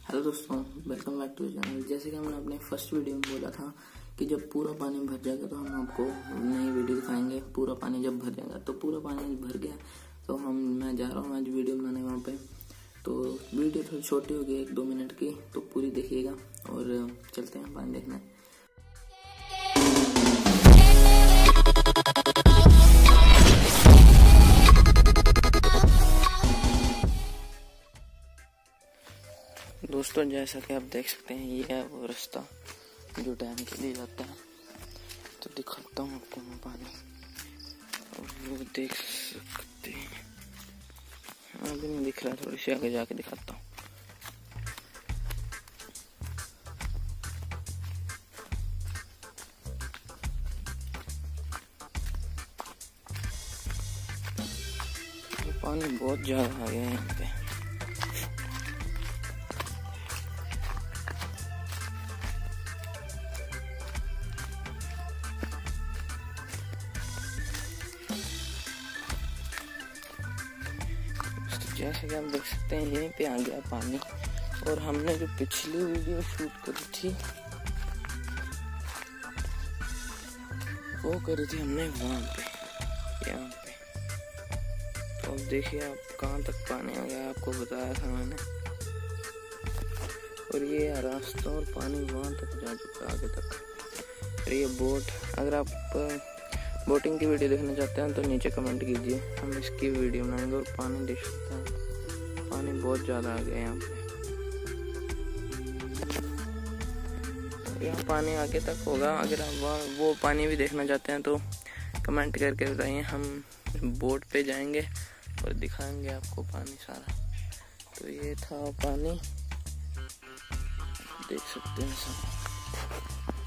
Hello दोस्तों, welcome back to channel. जैसे कि हमने अपने फर्स्ट वीडियो में बोला था कि जब पूरा पानी भर जाएगा तो हम आपको नई वीडियो दिखाएंगे। पूरा पानी जब भर जाएगा तो पूरा पानी भर गया तो मैं जा रहा हूँ आज वीडियो बनाने वहाँ पे। तो वीडियो थोड़ी छोटी होगी, 1-2 मिनट की, तो पूरी देखिएगा और चलते हैं पानी देखने। दोस्तों, जैसा कि आप देख सकते हैं, ये है वो रास्ता जो डैम के लिए जाता है। तो दिखाता हूँ आपको मैं पानी, और वो देख सकते हैं। अभी नहीं दिख रहा, थोड़ी सी आगे जाके दिखाता हूँ। पानी बहुत ज्यादा आ गया है यहाँ पे। जैसे कि आप देख सकते हैं, यहीं पे आ गया पानी। और हमने जो पिछली वीडियो शूट करी थी वो करी थी हमने वहाँ पे, यहाँ पे। तो अब देखिए आप कहाँ तक पानी आ गया, आपको बताया था मैंने। और ये रास्ता और पानी वहाँ तक जा चुका है, आगे तक। और ये बोट, अगर आप बोटिंग की वीडियो देखना चाहते हैं तो नीचे कमेंट कीजिए, हम इसकी वीडियो बनाएंगे। और पानी देख सकते हैं, पानी बहुत ज़्यादा आ गया यहाँ पे। यहाँ पानी आगे तक होगा। अगर आप वो पानी भी देखना चाहते हैं तो कमेंट करके बताइए, हम बोट पे जाएंगे और दिखाएंगे आपको पानी सारा। तो ये था पानी, देख सकते हैं सब।